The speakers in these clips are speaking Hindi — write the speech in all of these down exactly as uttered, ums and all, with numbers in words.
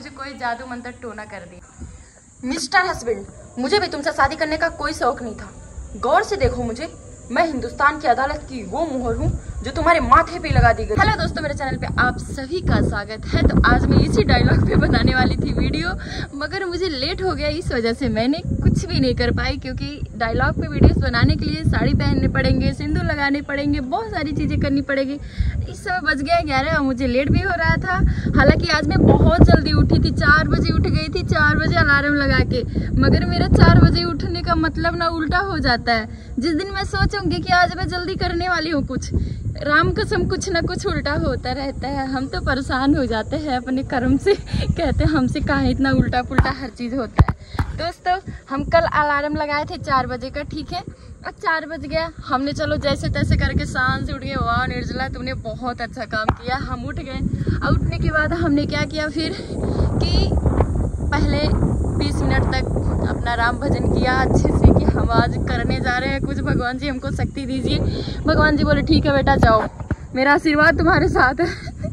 मुझे कोई जादू मंत्र टोना कर दिया। मिस्टर हस्बैंड, मुझे भी तुमसे शादी करने का कोई शौक नहीं था। गौर से देखो मुझे, मैं हिंदुस्तान की अदालत की वो मुहर हूँ जो तुम्हारे माथे पे लगा दी गई। हेलो दोस्तों, मेरे चैनल पे आप सभी का स्वागत है। तो आज मैं इसी डायलॉग पे बनाने वाली थी वीडियो, मगर मुझे लेट हो गया, इस वजह से मैंने कुछ भी नहीं कर पाई। क्योंकि डायलॉग पे वीडियोस बनाने के लिए साड़ी पहनने पड़ेंगे, सिंदूर लगाने पड़ेंगे, बहुत सारी चीज़ें करनी पड़ेगी। इस समय बज गया ग्यारह और मुझे लेट भी हो रहा था। हालांकि आज मैं बहुत जल्दी उठी थी, चार बजे उठ गई थी, चार बजे अलार्म लगा के। मगर मेरा चार बजे उठने का मतलब ना उल्टा हो जाता है। जिस दिन मैं सोचूंगी कि आज मैं जल्दी करने वाली हूँ कुछ, राम कसम कुछ ना कुछ उल्टा होता रहता है। हम तो परेशान हो जाते हैं अपने कर्म से, कहते हैं हमसे कहाँ इतना उल्टा पुल्टा हर चीज़ होता है। दोस्तों, हम कल अलार्म लगाए थे चार बजे का, ठीक है। अब चार बज गया, हमने चलो जैसे तैसे करके शान से उठ गए। वाह निर्जला, तुमने बहुत अच्छा काम किया। हम उठ गए और उठने के बाद हमने क्या किया फिर कि पहले बीस मिनट तक अपना राम भजन किया अच्छे से कि हम आज करने जा रहे हैं कुछ, भगवान जी हमको शक्ति दीजिए। भगवान जी बोले ठीक है बेटा जाओ, मेरा आशीर्वाद तुम्हारे साथ है।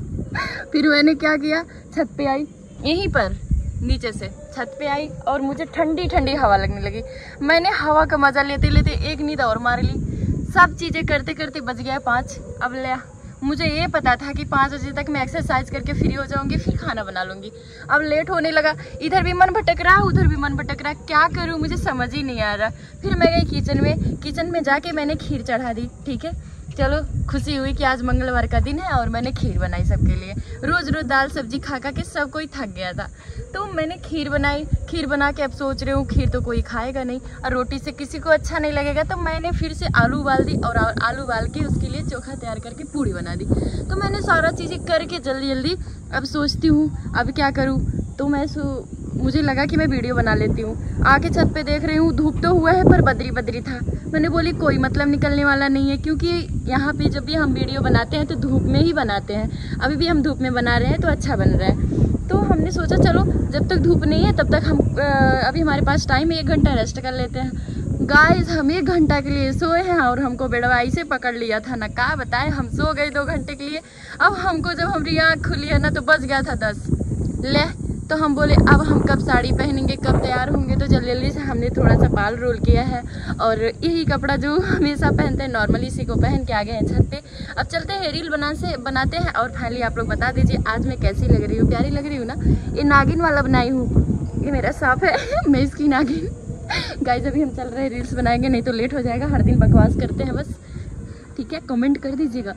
फिर मैंने क्या किया, छत पे आई, यहीं पर नीचे से छत पे आई और मुझे ठंडी ठंडी हवा लगने लगी। मैंने हवा का मजा लेते लेते एक नींद और मार ली। सब चीज़ें करते करते बज गया पाँच। अब ले मुझे ये पता था कि पाँच बजे तक मैं एक्सरसाइज करके फ्री हो जाऊंगी, फिर खाना बना लूंगी। अब लेट होने लगा, इधर भी मन भटक रहा, उधर भी मन भटक रहा, क्या करूं मुझे समझ ही नहीं आ रहा। फिर मैं गई किचन में, किचन में जाके मैंने खीर चढ़ा दी, ठीक है। चलो खुशी हुई कि आज मंगलवार का दिन है और मैंने खीर बनाई सबके लिए। रोज रोज दाल सब्जी खा खा के सब कोई थक गया था, तो मैंने खीर बनाई। खीर बना के अब सोच रही हूँ खीर तो कोई खाएगा नहीं और रोटी से किसी को अच्छा नहीं लगेगा, तो मैंने फिर से आलू उबाल दी और आलू उबाल के उसके लिए चोखा तैयार करके पूड़ी बना दी। तो मैंने सारा चीज़ें करके जल्दी जल्दी अब सोचती हूँ अब क्या करूँ। तो मैं सो मुझे लगा कि मैं वीडियो बना लेती हूँ। आके छत पे देख रही हूँ, धूप तो हुआ है पर बदरी बदरी था। मैंने बोली कोई मतलब निकलने वाला नहीं है, क्योंकि यहाँ पे जब भी हम वीडियो बनाते हैं तो धूप में ही बनाते हैं। अभी भी हम धूप में बना रहे हैं तो अच्छा बन रहा है। तो हमने सोचा चलो जब तक धूप नहीं है तब तक हम अभी हमारे पास टाइम है, एक घंटा रेस्ट कर लेते हैं। गाइस, हम एक घंटा के लिए सोए हैं और हमको बेड़वाई से पकड़ लिया था ना, क्या बताएं। हम सो गए दो घंटे के लिए। अब हमको जब हमारी आँख खुली है ना तो बज गया था दस। ले तो हम बोले अब हम कब साड़ी पहनेंगे, कब तैयार होंगे। तो जल्दी जल्दी से हमने थोड़ा सा बाल रोल किया है और यही कपड़ा जो हमेशा पहनते हैं नॉर्मली, इसी को पहन के आ गए हैं छत पे। अब चलते हैं रील बना से बनाते हैं और फाइनली आप लोग बता दीजिए आज मैं कैसी लग रही हूँ। प्यारी लग रही हूँ ना। ये नागिन वाला बनाई हूँ, ये मेरा सांप है मैं इसकी नागिन। गाइस अभी हम चल रहे हैं, रील्स बनाएंगे नहीं तो लेट हो जाएगा। हर दिन बकवास करते हैं बस, ठीक है। कमेंट कर दीजिएगा।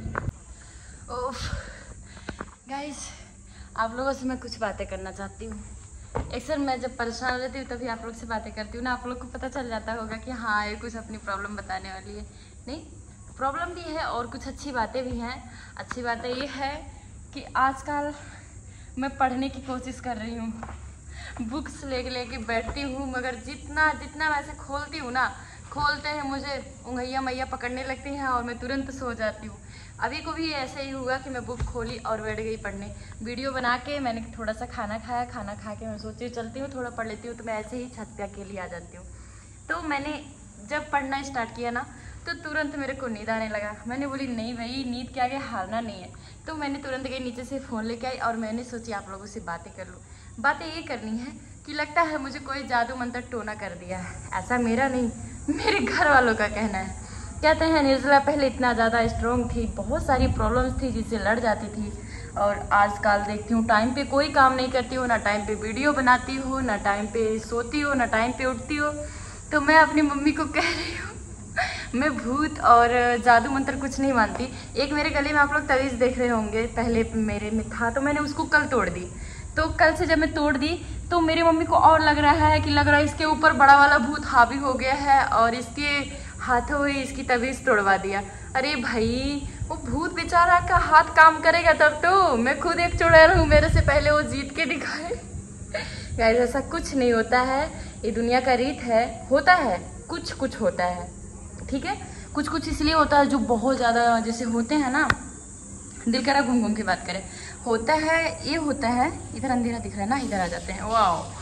ओफ गाइस, आप लोगों से मैं कुछ बातें करना चाहती हूँ। अक्सर मैं जब परेशान रहती हूँ तभी आप लोग से बातें करती हूँ ना। आप लोग को पता चल जाता होगा कि हाँ ये कुछ अपनी प्रॉब्लम बताने वाली है। नहीं, प्रॉब्लम भी है और कुछ अच्छी बातें भी हैं। अच्छी बातें ये है कि आजकल मैं पढ़ने की कोशिश कर रही हूँ, बुक्स ले लेके बैठती हूँ, मगर जितना जितना वैसे खोलती हूँ ना, खोलते हैं मुझे उंगलियाँ मैया पकड़ने लगती हैं और मैं तुरंत सो जाती हूँ। अभी को भी ऐसे ही हुआ कि मैं बुक खोली और बैठ गई पढ़ने। वीडियो बना के मैंने थोड़ा सा खाना खाया, खाना खा के मैं सोची चलती हूँ थोड़ा पढ़ लेती हूँ, तो मैं ऐसे ही छत पे अकेली आ जाती हूँ। तो मैंने जब पढ़ना स्टार्ट किया ना तो तुरंत मेरे को नींद आने लगा। मैंने बोली नहीं भाई, नींद के आगे हारना नहीं है। तो मैंने तुरंत गई नीचे से फ़ोन लेके आई और मैंने सोची आप लोगों से बातें कर लूँ। बातें ये करनी है कि लगता है मुझे कोई जादू मंत्र टोना कर दिया है। ऐसा मेरा नहीं, मेरे घर वालों का कहना है। कहते हैं निर्जला पहले इतना ज़्यादा स्ट्रॉन्ग थी, बहुत सारी प्रॉब्लम्स थी जिससे लड़ जाती थी, और आजकल देखती हूँ टाइम पे कोई काम नहीं करती हो, ना टाइम पे वीडियो बनाती हो, ना टाइम पे सोती हो, ना टाइम पे उठती हो। तो मैं अपनी मम्मी को कह रही हूँ मैं भूत और जादू मंत्र कुछ नहीं मानती। एक मेरे गले में आप लोग तवीज़ देख रहे होंगे, पहले मेरे में था तो मैंने उसको कल तोड़ दी। तो कल से जब मैं तोड़ दी तो मेरी मम्मी को और लग रहा है कि लग रहा है इसके ऊपर बड़ा वाला भूत हावी हो गया है और इसके हाथों ही इसकी तवीज़ तोड़वा दिया। अरे भाई, वो भूत बेचारा का हाथ काम करेगा तब तो। मैं खुद एक चुड़ैल हूँ, मेरे से पहले वो जीत के दिखाए। गाइस ऐसा कुछ नहीं होता है, ये दुनिया का रीत है। होता है कुछ कुछ होता है, ठीक है। कुछ कुछ इसलिए होता है जो बहुत ज़्यादा जैसे होते हैं ना, दिल करा घूम घूम के बात करें। होता है ये होता है, इधर अंधेरा दिख रहा है ना, इधर आ जाते हैं। वाह,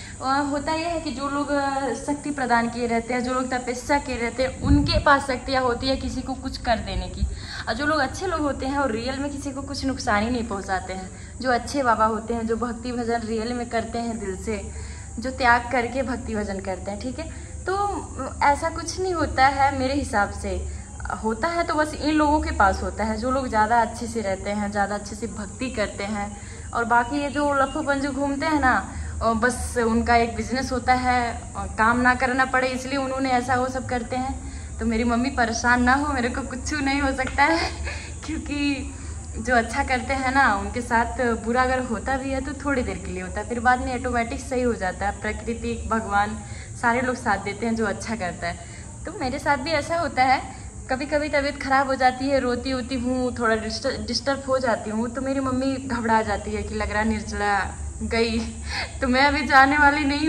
होता यह है कि जो लोग शक्ति प्रदान किए रहते हैं, जो लोग तपस्या किए रहते हैं, उनके पास शक्तियाँ होती है किसी को कुछ कर देने की। और जो लोग अच्छे लोग होते हैं और रियल में किसी को कुछ नुकसान ही नहीं पहुंचाते हैं, जो अच्छे बाबा होते हैं, जो भक्ति भजन रियल में करते हैं दिल से, जो त्याग करके भक्ति भजन करते हैं, ठीक है। तो ऐसा कुछ नहीं होता है मेरे हिसाब से, होता है तो बस इन लोगों के पास होता है जो लोग ज़्यादा अच्छे से रहते हैं, ज़्यादा अच्छे से भक्ति करते हैं। और बाकी ये जो लफूपन जो घूमते हैं ना, बस उनका एक बिजनेस होता है, काम ना करना पड़े इसलिए उन्होंने ऐसा वो सब करते हैं। तो मेरी मम्मी परेशान ना हो, मेरे को कुछ नहीं हो सकता है क्योंकि जो अच्छा करते हैं ना उनके साथ बुरा अगर होता भी है तो थोड़ी देर के लिए होता है, फिर बाद में ऑटोमेटिक सही हो जाता है। प्रकृति, भगवान, सारे लोग साथ देते हैं जो अच्छा करता है। तो मेरे साथ भी ऐसा होता है, कभी कभी तबीयत ख़राब हो जाती है, रोती होती हूँ, थोड़ा डिस्टर्ब हो जाती हूँ, तो मेरी मम्मी घबरा जाती है कि लग रहा निर्जला गई। तो मैं अभी जाने वाली नहीं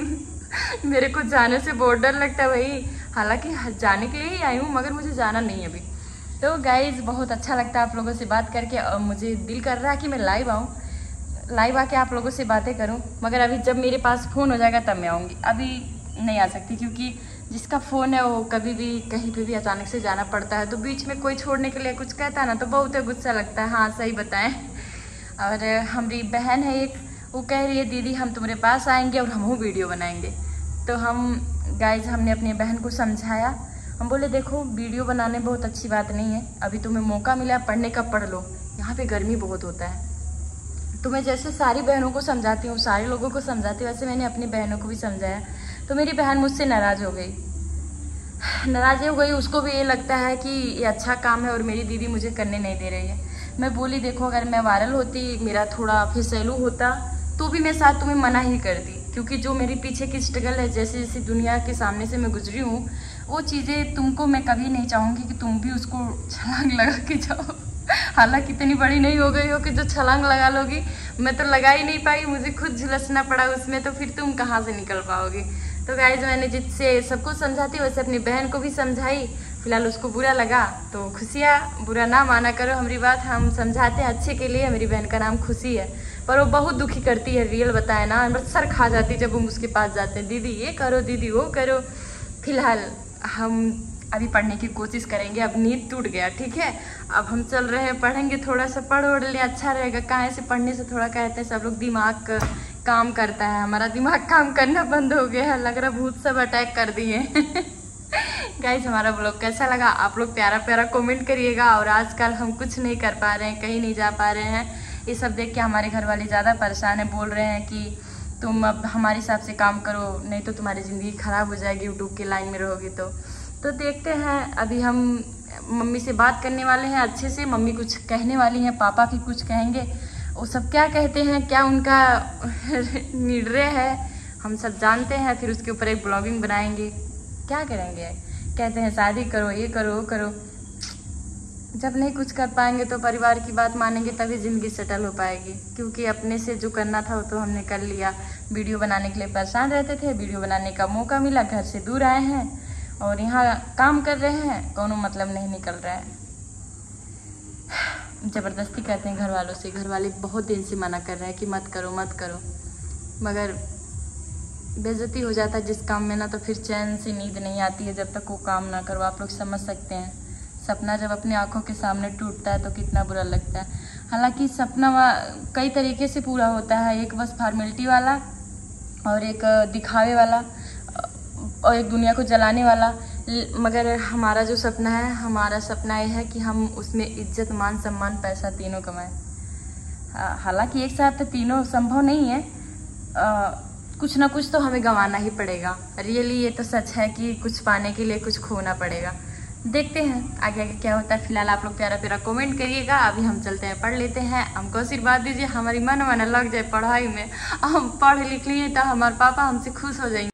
हूँ मेरे को जाने से बहुत डर लगता है भाई, हालांकि जाने के लिए ही आई हूँ मगर मुझे जाना नहीं है अभी। तो गाइज़ बहुत अच्छा लगता है आप लोगों से बात करके, और मुझे दिल कर रहा है कि मैं लाइव आऊँ, लाइव आके आप लोगों से बातें करूँ, मगर अभी जब मेरे पास फ़ोन हो जाएगा तब मैं आऊँगी, अभी नहीं आ सकती क्योंकि जिसका फ़ोन है वो कभी भी कहीं पे भी अचानक से जाना पड़ता है, तो बीच में कोई छोड़ने के लिए कुछ कहता है ना तो बहुत गुस्सा लगता है। हाँ सही बताएं। और हमारी बहन है एक, वो कह रही है दीदी हम तुम्हारे पास आएंगे और हम वीडियो बनाएंगे। तो हम गाइज हमने अपनी बहन को समझाया, हम बोले देखो वीडियो बनाने बहुत अच्छी बात नहीं है, अभी तुम्हें मौका मिला पढ़ने का पढ़ लो, यहाँ पे गर्मी बहुत होता है। तो मैं जैसे सारी बहनों को समझाती हूँ, सारे लोगों को समझाती हूँ, वैसे मैंने अपनी बहनों को भी समझाया। तो मेरी बहन मुझसे नाराज़ हो गई, नाराज़ हो गई, उसको भी ये लगता है कि ये अच्छा काम है और मेरी दीदी मुझे करने नहीं दे रही है। मैं बोली देखो अगर मैं वायरल होती, मेरा थोड़ा फेसैलू होता तो भी मैं साथ तुम्हें मना ही करती, क्योंकि जो मेरे पीछे की स्ट्रगल है, जैसे जैसे दुनिया के सामने से मैं गुजरी हूँ, वो चीज़ें तुमको मैं कभी नहीं चाहूँगी कि तुम भी उसको छलांग लगा के जाओ। हालांकि इतनी बड़ी नहीं हो गई हो कि जो छलांग लगा लोगी, मैं तो लगा ही नहीं पाई, मुझे खुद झुलसना पड़ा उसमें, तो फिर तुम कहाँ से निकल पाओगी। तो गाइज मैंने जिससे सबको समझाती वैसे अपनी बहन को भी समझाई, फिलहाल उसको बुरा लगा तो खुशियाँ, बुरा ना माना करो हमारी बात, हम समझाते हैं अच्छे के लिए। मेरी बहन का नाम खुशी है, पर वो बहुत दुखी करती है, रियल बताए ना, बस सर खा जाती जब हम उसके पास जाते हैं, दीदी ये करो, दीदी वो करो। फिलहाल हम अभी पढ़ने की कोशिश करेंगे, अब नींद टूट गया, ठीक है, अब हम चल रहे हैं, पढ़ेंगे, थोड़ा सा पढ़ ओढ़ ले अच्छा रहेगा। कहाँ से पढ़ने से थोड़ा कहते हैं सब लोग दिमाग काम करता है, हमारा दिमाग काम करना बंद हो गया है, लग रहा भूत सब अटैक कर दिए। गाइस हमारा ब्लॉग कैसा लगा आप लोग प्यारा प्यारा कमेंट करिएगा। और आजकल हम कुछ नहीं कर पा रहे हैं, कहीं नहीं जा पा रहे हैं, ये सब देख के हमारे घर वाले ज़्यादा परेशान है, बोल रहे हैं कि तुम अब हमारे हिसाब से काम करो, नहीं तो तुम्हारी ज़िंदगी ख़राब हो जाएगी, यूट्यूब के लाइन में रहोगी। तो तो देखते हैं, अभी हम मम्मी से बात करने वाले हैं अच्छे से, मम्मी कुछ कहने वाली हैं, पापा भी कुछ कहेंगे, वो सब क्या कहते हैं, क्या उनका निर्णय है हम सब जानते हैं, फिर उसके ऊपर एक ब्लॉगिंग बनाएंगे। क्या करेंगे, कहते हैं शादी करो, ये करो वो करो, जब नहीं कुछ कर पाएंगे तो परिवार की बात मानेंगे तभी ज़िंदगी सेटल हो पाएगी, क्योंकि अपने से जो करना था वो तो हमने कर लिया। वीडियो बनाने के लिए परेशान रहते थे, वीडियो बनाने का मौका मिला, घर से दूर आए हैं और यहाँ काम कर रहे हैं, कोनो मतलब नहीं निकल रहा है। ज़बरदस्ती करते हैं घर वालों से, घर वाले बहुत दिन से मना कर रहे हैं कि मत करो मत करो, मगर बेइज्जती हो जाता है जिस काम में ना, तो फिर चैन से नींद नहीं आती है जब तक वो काम ना करो। आप लोग समझ सकते हैं, सपना जब अपनी आंखों के सामने टूटता है तो कितना बुरा लगता है। हालांकि सपना कई तरीके से पूरा होता है, एक बस फॉर्मेलिटी वाला और एक दिखावे वाला और एक दुनिया को जलाने वाला, मगर हमारा जो सपना है, हमारा सपना यह है कि हम उसमें इज्जत, मान सम्मान, पैसा तीनों कमाएं। हालांकि एक साथ तीनों संभव नहीं है, आ, कुछ ना कुछ तो हमें गंवाना ही पड़ेगा। रियली ये तो सच है कि कुछ पाने के लिए कुछ खोना पड़ेगा। देखते हैं आगे आगे क्या होता है। फिलहाल आप लोग प्यारा प्यारा कमेंट करिएगा। अभी हम चलते हैं, पढ़ लेते हैं, हमको आशीर्वाद दीजिए, हमारी मन मन लग जाए पढ़ाई में, हम पढ़ लिख लिए तो हमारे पापा हमसे खुश हो जाएंगे।